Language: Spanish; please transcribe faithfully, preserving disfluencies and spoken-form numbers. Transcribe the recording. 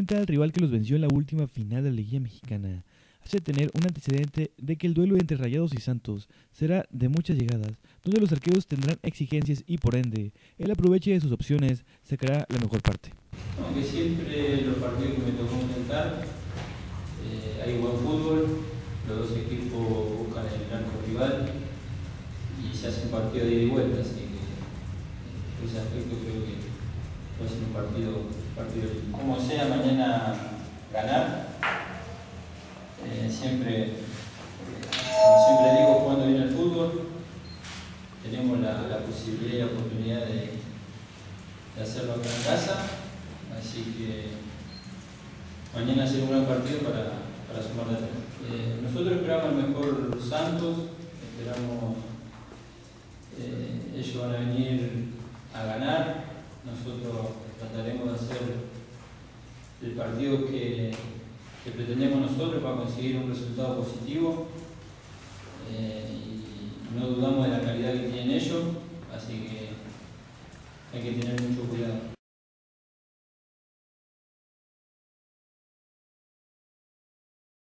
enfrentar al rival que los venció en la última final de la Liguilla Mexicana hace tener un antecedente de que el duelo entre Rayados y Santos será de muchas llegadas, donde los arqueros tendrán exigencias y por ende, el aproveche de sus opciones sacará la mejor parte. Aunque siempre los partidos que me tocó enfrentar, eh, hay buen fútbol, los dos equipos buscan el arco rival y se hace un partido de ida y vuelta, así que por ese aspecto creo que puede ser un partido, partido como sea mañana ganar. Eh, siempre, como siempre digo, jugando bien al fútbol, tenemos la, la posibilidad y la oportunidad de, de hacerlo acá en casa, así que mañana será un gran partido para, para sumar de tres. Eh, nosotros esperamos el mejor Santos, esperamos, eh, ellos van a venir a ganar, nosotros trataremos de hacer el partido que, que pretendemos nosotros para conseguir un resultado positivo, eh, y no dudamos de la calidad que tienen ellos, así que hay que tener mucho cuidado.